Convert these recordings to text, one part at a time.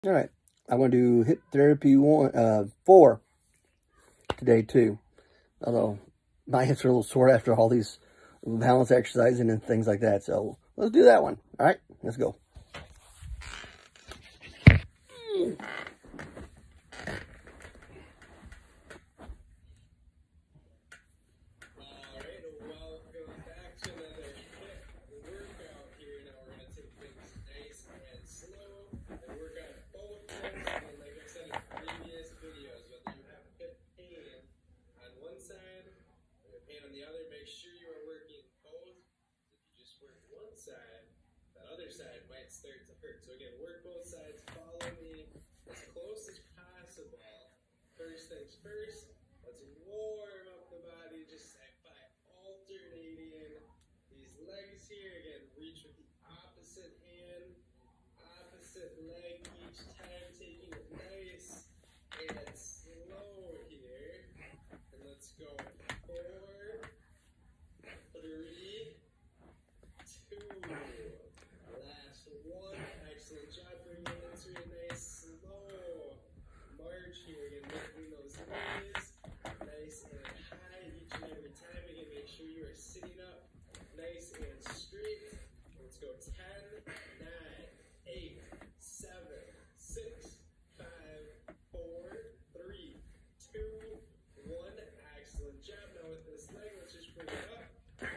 All right, I want to do hip therapy 4 today too. Although my hips are a little sore after all these balance exercising and things like that. So let's do that one. All right, let's go. On the other, make sure you are working both. If you just work one side, that other side might start to hurt. So again, work both sides, follow me as close as possible. First things first, let's warm up the body just by alternating these legs here. Again, reach with the opposite hand, opposite leg each time, taking it nice and slow here. And let's go 4, 3, 2, last one. Excellent job. Bring it into a nice slow march here. Again, lifting those knees nice and high each and every time. Again, make sure you are sitting up nice and straight. Let's go 10, 9, 8, 7, 6, 5, 4, 3, 2, 1. Excellent job. Now with this leg, let's just bring it up.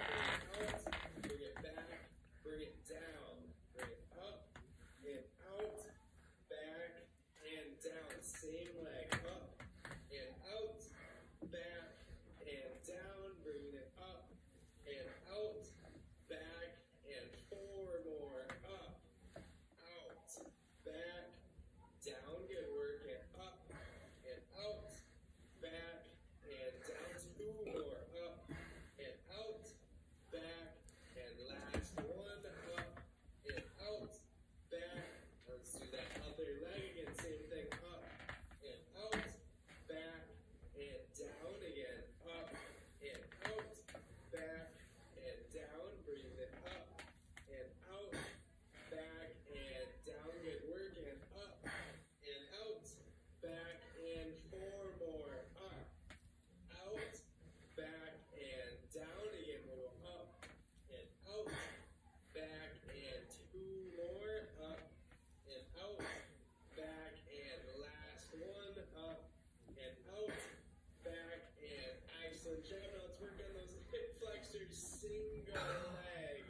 Bring it back, bring it down, bring it up and out, back and down, same leg, up and out, back and down, bringing it up and out, back and 4 more, up, out, back, down, good work, and up and out, back and down, 2 more, up and out, back, and last one, up and out, back. Let's do that other leg again, same thing, up and out, back and down again, up and out, back and down, breathe it up and out, back and down, good work, and up and out, back and 4 more, up, out, back and down again, we'll go up and out, back and 2 more, up and out, back and last one, up and out, back and excellent job. Now let's work on those hip flexors, single leg,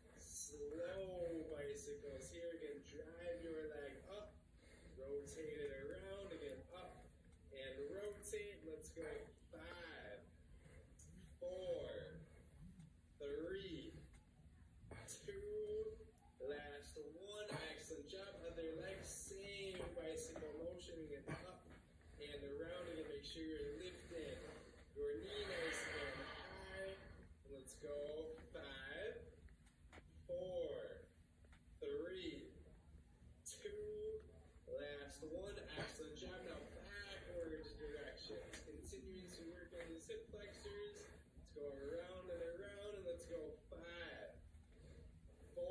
slow bicycles here. Again, drive your leg up, rotate it around, again up and rotate. Let's go 5, 4, 3, 2, last one. Excellent job. Other leg, same bicycle motion. Again, up and around. Again, make sure you're lifting your knee nice and high. Let's go 5, 4, 3, 2, last one. Excellent job. Now backwards directions. Continuing to work on these hip flexors. Let's go around and around, and let's go 5, 4,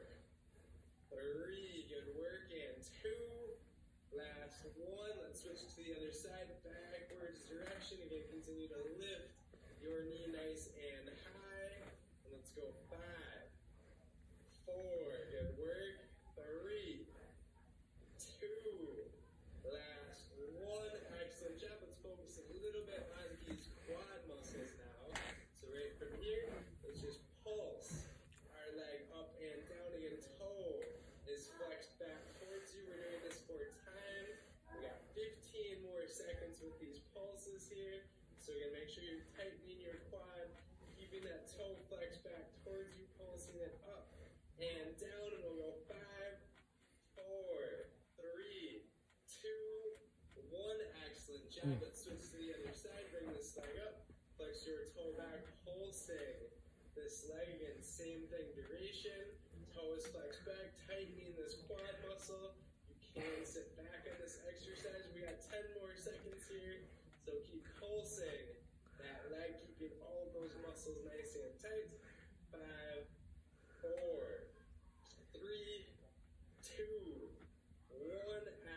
3, good work, and 2, last one. Let's switch to the other side, backwards direction. Again, continue to lift your knee nice and high. And let's go 5, 4, good work, 3, 2, last one. Excellent job. Let's focus a little bit on these quad muscles now. So right from here, let's just pulse our leg up and down again. Toe is flexed back towards you. We're doing this 4 times. We got 15 more seconds with these pulses here. So again, make sure you're tightening your quad, keeping that toe flexed back towards you, pulsing it up and down. And we'll go 5, 4, 3, 2, 1. Excellent job. Let's switch to the other side. Bring this leg up. Flex your toe back, pulsing this leg again. Same thing, duration. Toe is flexed back, tightening this quad muscle. You can sit back on this exercise. We got 10 more seconds here. So keep pulsing that leg, keeping all those muscles nice and tight. 5, 4, 3, 2, 1.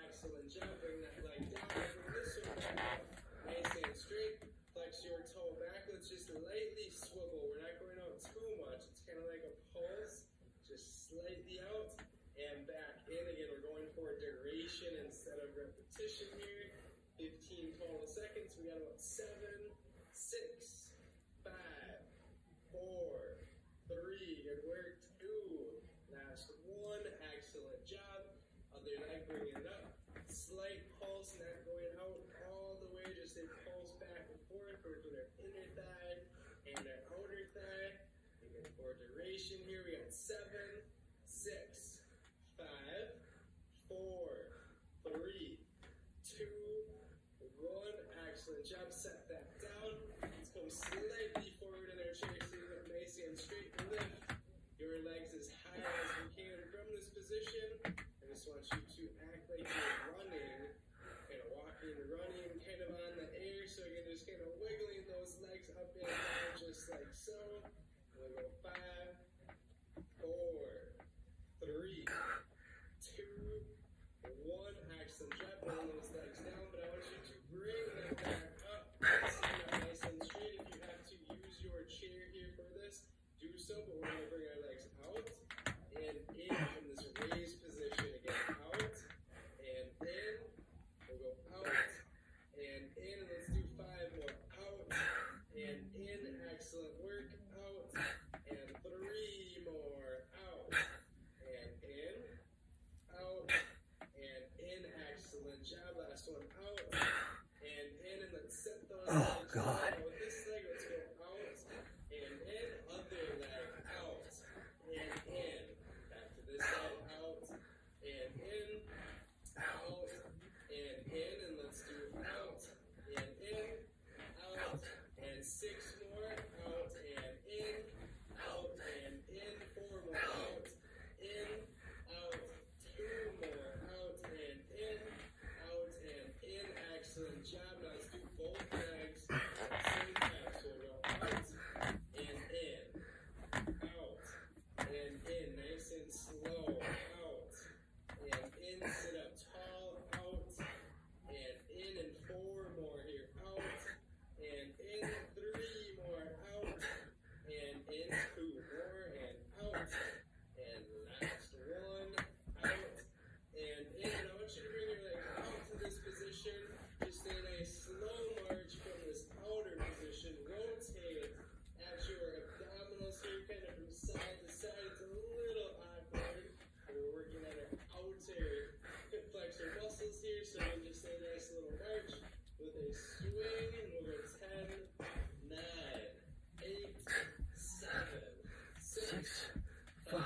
slightly out, and back in. Again, we're going for duration instead of repetition here. 15 total seconds. We got about 7, 6, 5, 4, 3, good work, 2, last 1, excellent job. Other leg, bringing it up. Slight pulse, not going out all the way, just a pulse back and forth. Working our inner thigh and our outer thigh. Again, for duration here, we got 7, 6, 5, 4, 3, 2, 1. Excellent job. Set that down. Let's come slightly forward in our chair, sitting up nice and straight. Lift your legs as high as you can from this position. I just want you to act like you're running, kind of walking, running, kind of on the air. So again, just kind of wiggling those legs up and down, just like so. We'll go 5, 4, 3, 2, 1. Excellent job. Bring those legs down, but I want you to bring them back up. Sit up nice and straight. If you have to use your chair here for this, do so. But we're going to bring our legs out and in from this raised position. Again, out and in. We'll go out and in. And let's do 5 more. Out and in. Excellent work. Out and 3 more. Out and in. Out and in. Excellent job. Last one. Out and in. And let's set those legs God. down. With this leg, let's go out and in. Other leg. Out and in. Back to this side. Out and in. Out and in. And let's do out and in. Out and 6 more. Out and in. Out and in. 4 more. Out in. Out. 2 more. Out and in. Out and in. Excellent job. Now let's do both legs at the same time. So we'll go out and in. Out and in. Nice and slow. Out and in. Sit up tall. Out and in. And 4 more here. Out and in. 3 more. Out and in. 2 more. And out. And last 1. Out and in. And I want you to bring your legs out to this position. Just in a slow march from this outer position. Rotate at your abdominals here, kind of from side to side. It's a little awkward. We're working on our outer hip flexor muscles here, so we'll just say a nice little march with a swing, and we'll go 10, 9, 8, 7, 6, 5,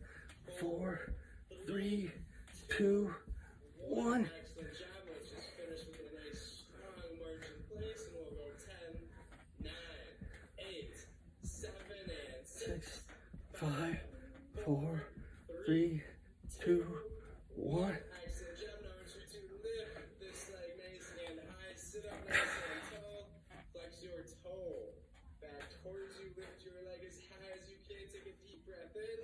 4, 3, 2, 1. Excellent job. Let's just finish with a nice strong march in place, and we'll go 10, 9, 8, 7, and 6, 5, 4, 3, 2, 1. Excellent job. Now I want you to lift this leg nice and high. Sit up nice and tall. Flex your toe back towards you. Lift your leg as high as you can. Take a deep breath in.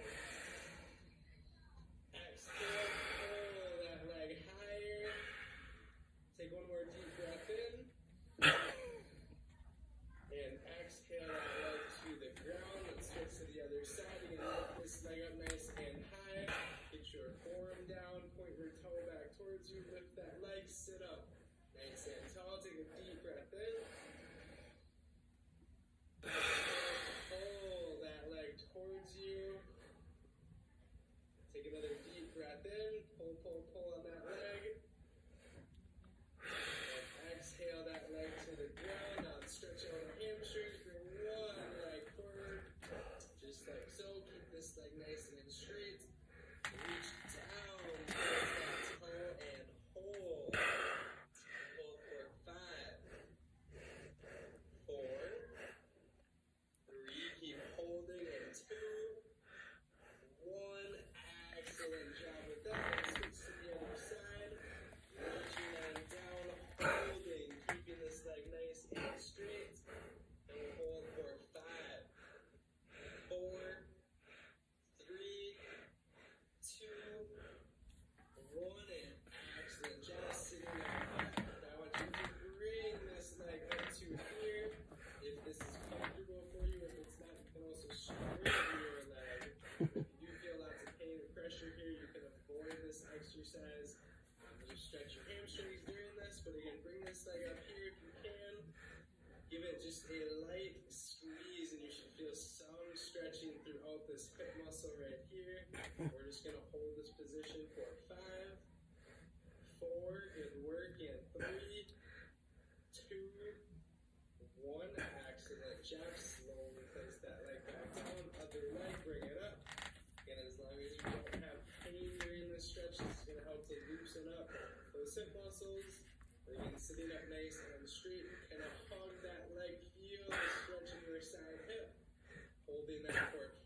Exhale. Pull that leg higher. Take one more deep breath in. And exhale that leg to the ground. Let's switch to the other side. You're going to lift this leg up nice and high. Get your forearm down. Point your toe back towards you. Lift that leg. Sit up nice and tall. Take a deep breath in. Pull that leg towards you. Take another deep breath in. Pull, pull, pull on that leg. And exhale that leg to the ground. Now stretch out the hamstrings. Bring one leg forward. Just like so. Keep this leg nice and straight. Reach down towards that toe and hold. Hold for 5, 4, 3, 2, 1. stretch your hamstrings during this, but again, bring this leg up here if you can. Give it just a light squeeze, and you should feel some stretching throughout this hip muscle right here. We're just going to hold this position for 5, 4, good work, and 3, 2, 1, excellent job. Slowly place that leg back down, other leg, bring it up. And as long as you don't have pain during this stretch, this is going to help to loosen up those hip muscles. Again, sitting up nice and straight, kind of hug that leg, feel the stretch in your side hip. Holding that for